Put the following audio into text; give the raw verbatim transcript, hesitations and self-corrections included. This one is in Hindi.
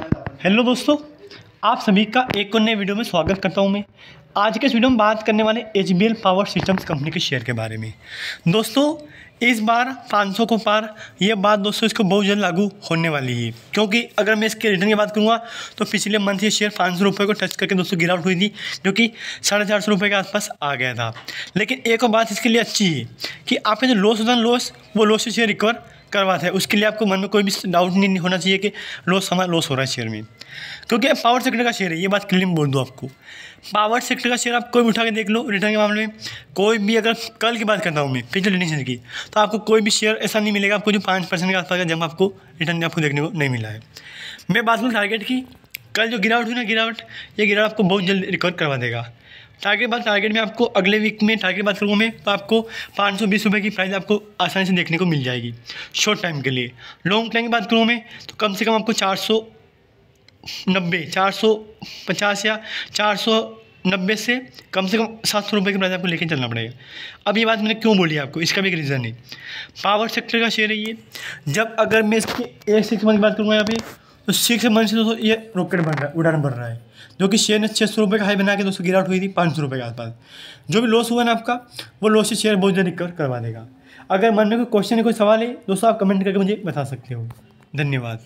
हेलो दोस्तों, आप सभी का एक और नए वीडियो में स्वागत करता हूं मैं। आज के इस वीडियो में बात करने वाले H B L power systems company के शेयर के बारे में। दोस्तों, इस बार पाँच सौ को पार ये बात दोस्तों इसको बहुत जल्द लागू होने वाली है, क्योंकि अगर मैं इसके रिटर्न की बात करूँगा तो पिछले मंथ ये शेयर पाँच सौ रुपये को टच करके दोस्तों गिरावट हुई थी, जो कि साढ़े चार सौ रुपये के आसपास आ गया था। लेकिन एक और बात इसके लिए अच्छी है कि आपका जो लॉस होता है लॉस वो लॉस से शेयर रिकवर करवाता है। उसके लिए आपको मन में कोई भी डाउट नहीं होना चाहिए कि लॉस हमारा लॉस हो रहा है शेयर में, क्योंकि पावर सेक्टर का शेयर है। ये बात क्लियर बोल दूँ आपको, पावर सेक्टर का शेयर आप कोई भी उठा के देख लो। रिटर्न के मामले में कोई भी, अगर कल की बात करता हूँ मैं पिछले रिटर्न शेयर की, तो आपको कोई भी शेयर ऐसा नहीं मिलेगा आपको जो पाँच परसेंट के आसपास का जब आपको रिटर्न आपको देखने को नहीं मिला है। मैं बात करूँ टारगेट की, कल जो गिरावट हुई ना गिरावट ये गिरावट आपको बहुत जल्द रिकवर करवा देगा। टारगेट बात टारगेट में आपको अगले वीक में टारगेट बात करूँगा मैं, तो आपको पाँच सौ बीस रुपये की प्राइस आपको आसानी से देखने को मिल जाएगी शॉर्ट टाइम के लिए। लॉन्ग टाइम की बात करूँ मैं तो कम से कम आपको चार सौ नब्बे चार सौ पचास या चार सौ नब्बे से कम से कम सात सौ रुपये की प्राइस आपको लेके चलना पड़ेगा। अब ये बात मैंने क्यों बोली आपको, इसका भी एक रीज़न है। पावर सेक्टर का शेयर है ये, जब अगर मैं इसके एक सिक्स मंथ की बात करूँगा यहाँ पे, तो सिक्स मंथ से दोस्तों ये रॉकेट बन रहा है, उड़ान बढ़ रहा है, जो कि शेयर ने छः सौ रुपये का हाई बना के दोस्तों गिरावट हुई थी पाँच सौ रुपये के आसपास। जो भी लॉस हुआ ना आपका, वो लॉस से शेयर बहुत जल्द रिकवर करवा देगा। अगर मन में कोई क्वेश्चन है, कोई सवाल है दोस्तों, आप कमेंट करके मुझे बता सकते हो। धन्यवाद।